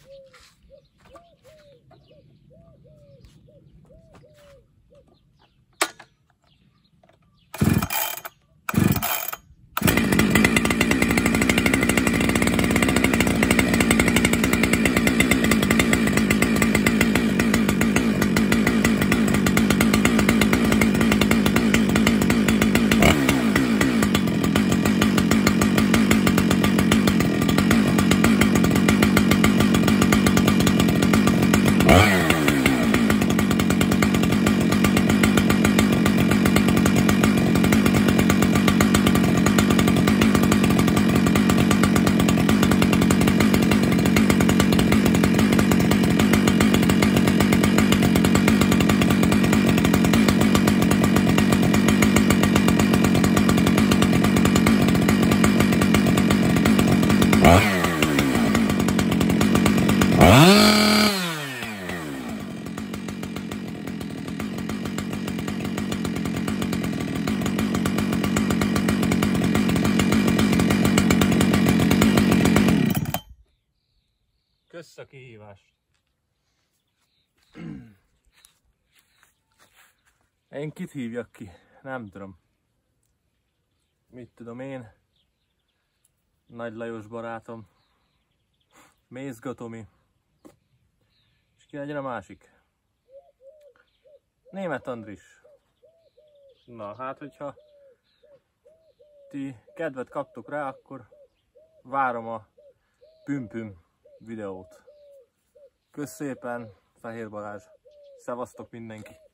Kösz a kihívást! Én kit hívjak ki? Nem tudom. Mit tudom én? Nagy Lajos barátom. Mézga Tomi. És ki legyen a másik? Németh Andris. Na hát, hogyha ti kedvet kaptok rá, akkor várom a püm-püm videót. Kösz szépen, Fehér Balázs. Szevasztok mindenki!